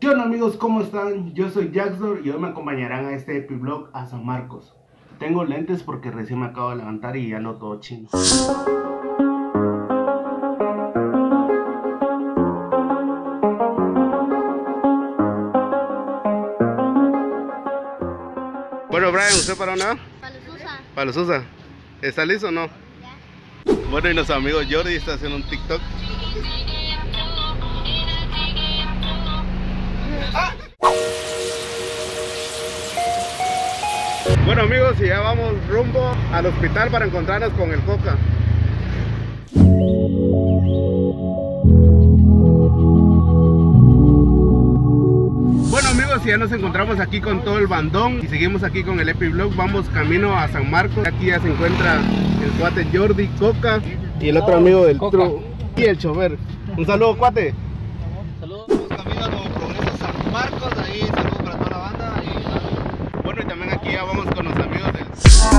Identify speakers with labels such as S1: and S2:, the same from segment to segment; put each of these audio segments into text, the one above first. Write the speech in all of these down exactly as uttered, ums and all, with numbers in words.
S1: ¿Qué onda amigos? ¿Cómo están? Yo soy Jaxdor y hoy me acompañarán a este Epiblog a San Marcos. Tengo lentes porque recién me acabo de levantar y ya lo todo chino. Bueno, Brian, ¿usted para dónde va?
S2: Para los USA.
S1: Para los USA. ¿Está listo o no?
S2: Ya.
S1: Bueno, y nuestro amigo Jordi está haciendo un TikTok. ¡Ah! Bueno amigos, y ya vamos rumbo al hospital para encontrarnos con el Coca. Bueno amigos, y ya nos encontramos aquí con todo el bandón y seguimos aquí con el Epiblog. Vamos camino a San Marcos. Aquí ya se encuentra el cuate Jordi, Coca y el otro amigo del Tru y el chofer. Un saludo, cuate.
S3: Saludos, camino a Nuevo Progreso, San Marcos, ahí saludos para toda la banda. Y...
S1: Bueno, y también aquí ya vamos con los amigos del...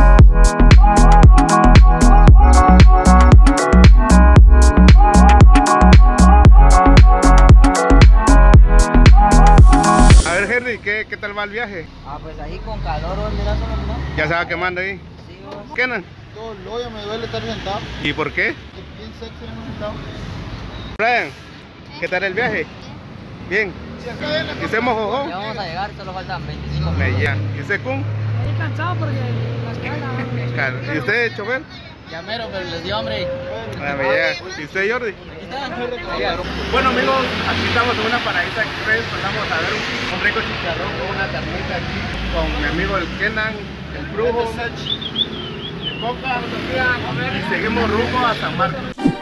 S1: A ver Henry, ¿qué, ¿qué tal va el viaje?
S4: Ah, pues ahí con calor, mira, solo no.
S1: ¿Ya se va quemando ahí?
S4: Sí, vos.
S1: ¿Qué no?
S3: todo el hoyo me duele estar sentado.
S1: ¿Y por qué?
S3: Es bien sexy estar sentado.
S1: Brian, ¿qué tal el viaje? Bien.
S3: Si acá ven la
S1: ¿Y usted mojojó?
S4: Ya vamos a llegar, solo faltan veinticinco
S1: Me
S4: minutos.
S1: llega. ¿Y usted Kun?
S5: Estoy cansado porque la espalda.
S1: Claro. ¿Y usted chofer?
S4: Ya mero, pero les dio hambre.
S1: Ah, me llega. ¿Y usted Jordi?
S4: Aquí están.
S1: Bueno amigos, aquí estamos en una paradita express, pasamos a ver un, un rico chicharrón con una carnita aquí, con mi amigo el Kenan, el Brujo, el Coca, y seguimos rumbo a San Marcos.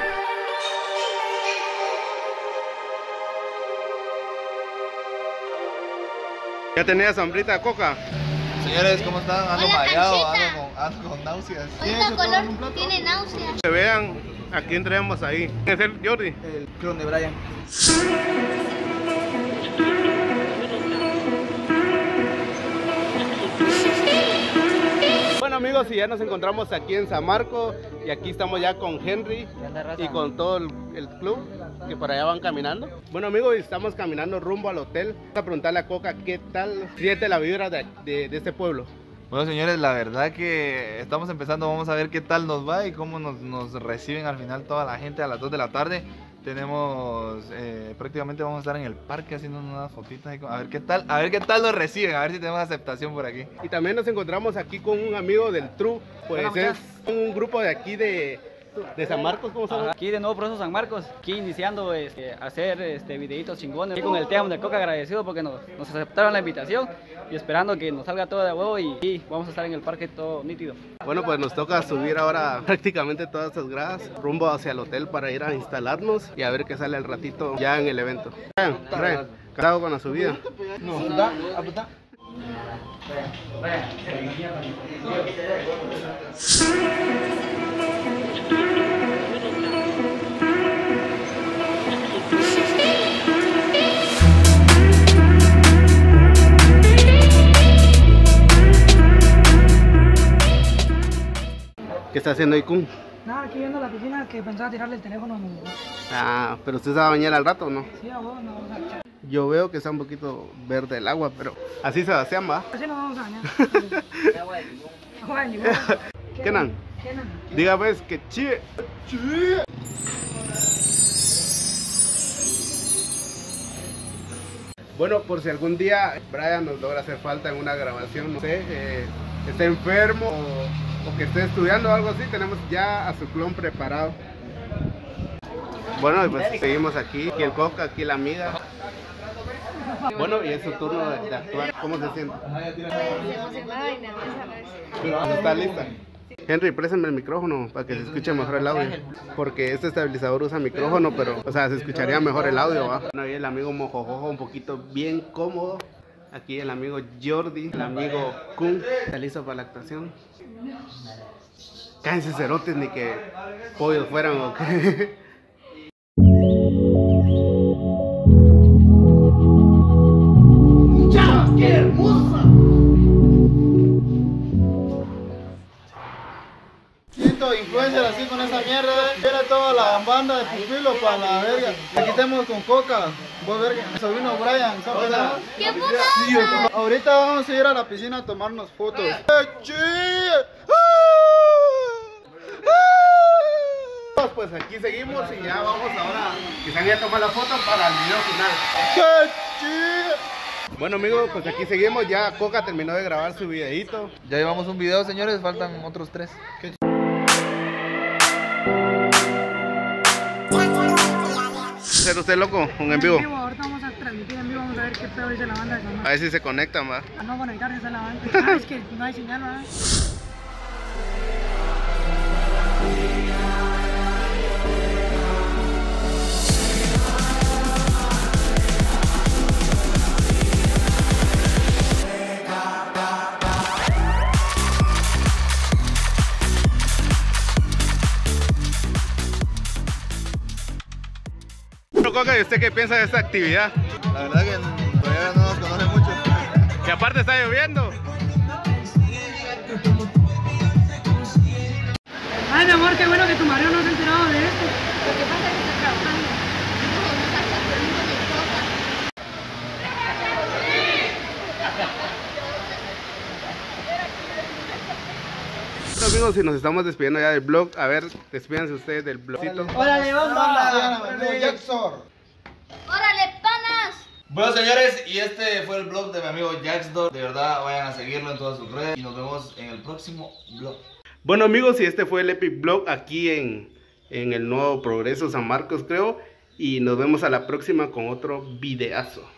S1: ¿Ya tenías hambrita, Coca?
S3: Señores, ¿cómo están? Ando
S2: Hola,
S3: mareado,
S2: Panchita.
S3: ando con, ando con náuseas.
S2: Oiga, color tiene náuseas.
S1: Que vean a quién traemos ahí. ¿Quién es el Jordi?
S3: El clon de Brian.
S1: Bueno amigos, y ya nos encontramos aquí en San Marcos y aquí estamos ya con Henry y con todo el, el club que por allá van caminando. Bueno amigos, estamos caminando rumbo al hotel. Vamos a preguntarle a Coca qué tal siente la vibra de, de, de este pueblo.
S3: Bueno señores, la verdad que estamos empezando, vamos a ver qué tal nos va y cómo nos, nos reciben al final toda la gente a las dos de la tarde. Tenemos, eh, prácticamente vamos a estar en el parque haciendo unas fotitas ahí, a ver qué tal, a ver qué tal nos reciben, a ver si tenemos aceptación por aquí.
S1: Y también nos encontramos aquí con un amigo del Tru, pues
S4: Hola,
S1: es un grupo de aquí de, de San Marcos, ¿cómo se llama?
S6: Aquí de nuevo Progreso San Marcos, aquí iniciando este, a hacer este, videitos chingones. Aquí con el Team de Coca agradecido porque nos, nos aceptaron la invitación y esperando que nos salga todo de huevo y, y vamos a estar en el parque todo nítido.
S1: Bueno, pues nos toca subir ahora prácticamente todas estas gradas rumbo hacia el hotel para ir a instalarnos y a ver qué sale al ratito ya en el evento. Brian, Brian, ¿casado con la subida?
S3: No,
S1: ¿Qué está haciendo ahí, Kun?
S5: Nada, aquí viendo la piscina que pensaba tirarle el teléfono a mi mamá.
S1: Ah, pero usted se va a bañar al rato, ¿no?
S5: Sí, a vos, no, no.
S1: Yo veo que está un poquito verde el agua, pero así Sebastián va.
S5: Así nos vamos a bañar.
S4: Agua de limón.
S5: Agua de limón.
S1: Kenan,
S5: Kenan.
S1: diga pues que chie. Bueno, por si algún día Brian nos logra hacer falta en una grabación, no sé, eh, esté enfermo o, o que esté estudiando o algo así, tenemos ya a su clon preparado. Bueno, y pues seguimos aquí, aquí el Coca, aquí la amiga. Bueno, y es su turno de, de actuar. ¿Cómo se siente?
S2: Pues emocionada y nerviosa a la vez.
S1: Pero ¿está lista? Henry, préstame el micrófono para que se escuche mejor el audio. Porque este estabilizador usa micrófono, pero, o sea, se escucharía mejor el audio, ¿va? Bueno, ahí el amigo Mojojojo un poquito bien cómodo. Aquí el amigo Jordi, el amigo Kun. ¿Está listo para la actuación? Cállense cerotes, ni que pollos fueran o qué.
S3: Influencer así con esa mierda, era toda la banda de pupilo para la verga. Aquí estamos con Coca,
S7: Vos ver que sobrino Brian, ¿sabes?
S2: ¡Qué puta!
S7: Ahorita vamos a ir a la piscina a tomarnos fotos.
S1: Pues aquí seguimos y ya vamos ahora quizá ya tomar la foto para el video final. Bueno amigos, pues aquí seguimos, ya Coca terminó de grabar su videito.
S3: Ya llevamos un video, señores, faltan otros tres.
S1: ¿Ser usted loco? Un en vivo.
S5: Ahorita vamos a transmitir en vivo, vamos a ver qué pedo dice la banda de San
S1: A ver si se conectan, va.
S5: A no conectarse a la banda. Ah, es que no hay señal, ¿verdad?
S1: Coca, ¿y usted qué piensa de esta actividad?
S3: La verdad que todavía no nos conoce mucho.
S1: Y aparte está lloviendo.
S5: Ay, mi amor, qué bueno que tu marido no se ha enterado de esto.
S2: Lo que pasa es que está trabajando. No, no está trabajando con mi esposa.
S1: Bueno amigos, si nos estamos despidiendo ya del vlog, a ver, despídense ustedes del vlogcito.
S5: Órale, vamos.
S2: ¡Órale, panas!
S3: Bueno señores, y este fue el vlog de mi amigo Jaxdor. De verdad, vayan a seguirlo en todas sus redes y nos vemos en el próximo vlog.
S1: Bueno amigos, y este fue el Epic Vlog aquí en, en el Nuevo Progreso San Marcos, creo. Y nos vemos a la próxima con otro videazo.